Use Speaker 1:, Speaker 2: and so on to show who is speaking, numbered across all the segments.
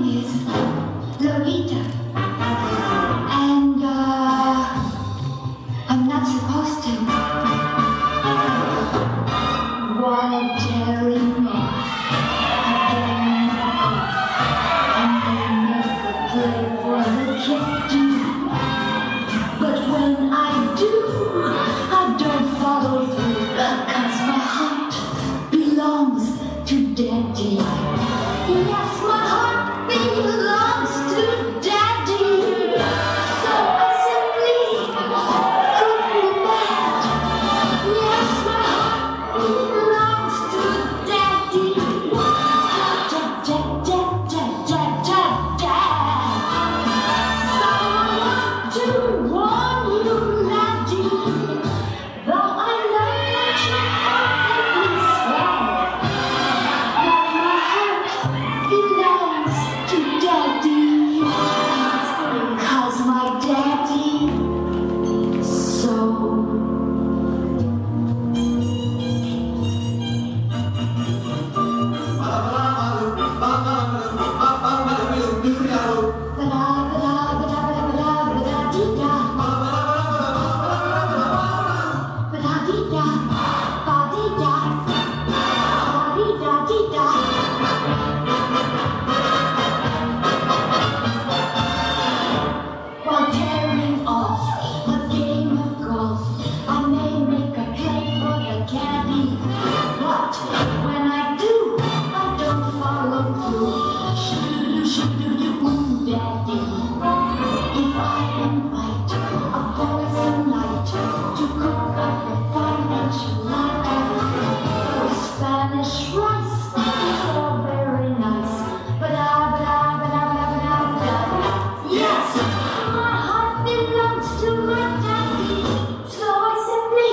Speaker 1: name is Lolita, and I'm not supposed to. While tearing off again and they make a play for the kitchen. But when I do, I don't follow through, 'cause my heart belongs to Daddy. Yes, my heart belongs to Daddy. So I simply couldn't be mad. Yes, my heart belongs to Daddy. Dad, dad, dad, dad, dad, dad, dad. So I want to warn you, laddie, though I know that you're perfectly swell, that my heart belongs to Daddy, 'cause my daddy so. While tearing off a game of golf, I may make a play for the caddy, but when I do, I don't follow through. Shoo-doo-doo, Daddy. If I invite a boys night to cook up a fine enchilada, the Spanish rice is all very nice, but yes, my heart belongs to my daddy, so I simply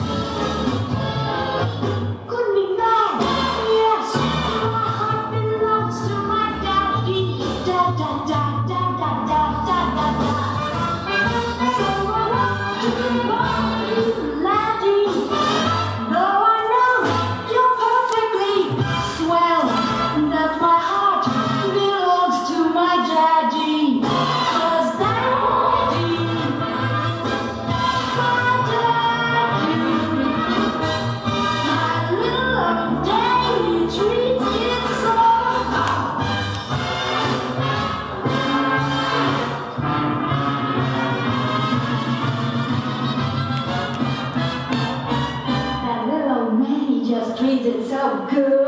Speaker 1: couldn't be mad. Yes, my heart belongs to my daddy. Da da da da da da da da da. So I want to warn you, laddie, though I know you're perfectly swell, that my heart belongs to my daddy. 'Cause daddy, my little old daddy treats it so. That little old man, he just treats it so good.